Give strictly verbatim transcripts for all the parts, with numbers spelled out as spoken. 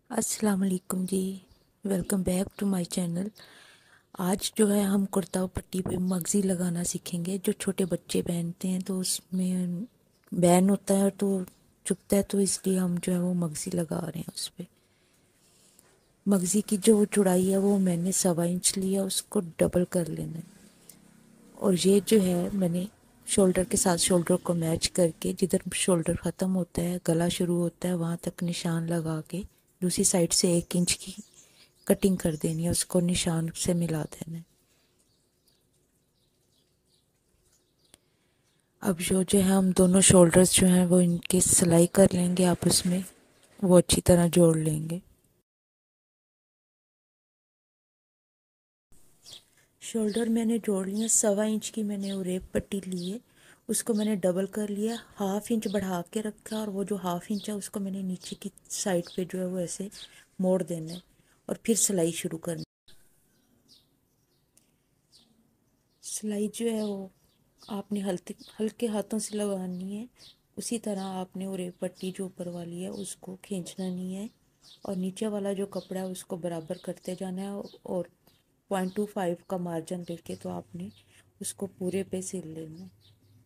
अस्सलाम वालेकुम जी। Welcome back to my channel. आज जो है हम कुर्ता पट्टी पे मगज़ी लगाना सीखेंगे। जो छोटे बच्चे पहनते हैं तो उसमें बैन होता है तो चुभता है, तो इसलिए हम जो है वो मगज़ी लगा रहे हैं उस पर। मगज़ी की जो चौड़ाई है वो मैंने सवा इंच लिया, उसको डबल कर लेना है। और ये जो है मैंने शोल्डर के साथ शोल्डर को मैच करके, जिधर शोल्डर ख़त्म होता है गला शुरू होता है वहाँ तक निशान लगा के दूसरी साइड से एक इंच की कटिंग कर देनी है, उसको निशान से मिला देना है। अब जो जो है हम दोनों शोल्डर्स जो हैं वो इनकी सिलाई कर लेंगे आपस में, वो अच्छी तरह जोड़ लेंगे। शोल्डर मैंने जोड़ लिया, सवा इंच की मैंने उरेब पट्टी ली है, उसको मैंने डबल कर लिया, हाफ इंच बढ़ा के रखा और वो जो हाफ इंच है उसको मैंने नीचे की साइड पे जो है वो ऐसे मोड़ देना है और फिर सिलाई शुरू करनी। सिलाई जो है वो आपने हल्के हल्के हाथों से लगानी है। उसी तरह आपने उरेब पट्टी जो ऊपर वाली है उसको खींचना नहीं है और नीचे वाला जो कपड़ा है उसको बराबर करते जाना है। और पॉइंट टू फाइव का मार्जिन लेके तो आपने उसको पूरे पे सिल लेना है।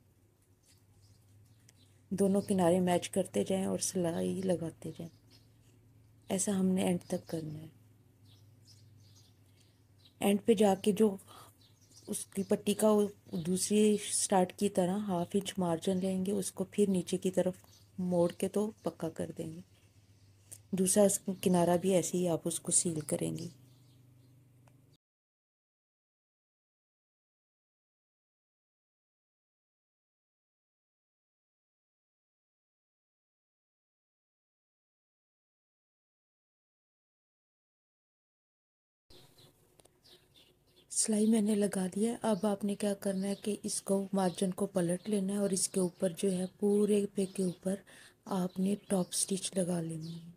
दोनों किनारे मैच करते जाएं और सिलाई लगाते जाएं। ऐसा हमने एंड तक करना है। एंड पे जाके जो उसकी पट्टी का दूसरी स्टार्ट की तरह हाफ इंच मार्जिन लेंगे, उसको फिर नीचे की तरफ मोड़ के तो पक्का कर देंगे। दूसरा किनारा भी ऐसे ही आप उसको सील करेंगे। सिलाई मैंने लगा दी है। अब आपने क्या करना है कि इसको मार्जिन को पलट लेना है और इसके ऊपर जो है पूरे पे के ऊपर आपने टॉप स्टिच लगा लेनी है।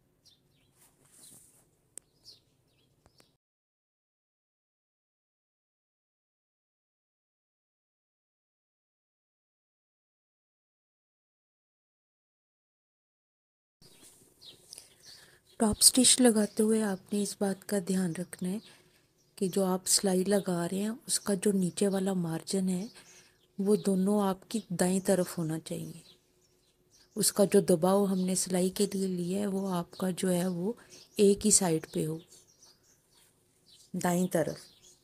टॉप स्टिच लगाते हुए आपने इस बात का ध्यान रखना है कि जो आप सिलाई लगा रहे हैं उसका जो नीचे वाला मार्जिन है वो दोनों आपकी दाईं तरफ होना चाहिए। उसका जो दबाव हमने सिलाई के लिए लिया है वो आपका जो है वो एक ही साइड पे हो, दाईं तरफ।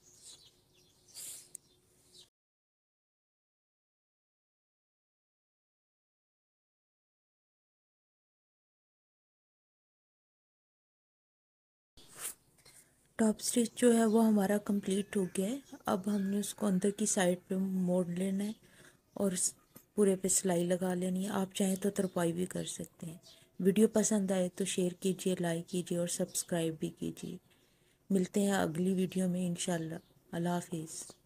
टॉप स्टिच जो है वो हमारा कंप्लीट हो गया है। अब हमने उसको अंदर की साइड पे मोड़ लेना है और पूरे पे सिलाई लगा लेनी है। आप चाहें तो तरपाई भी कर सकते हैं। वीडियो पसंद आए तो शेयर कीजिए, लाइक कीजिए और सब्सक्राइब भी कीजिए। मिलते हैं अगली वीडियो में इंशाल्लाह। अल्लाह हाफिज़।